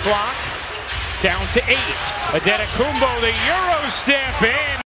clock. Down to 8. Antetokunmpo, the Eurostep in.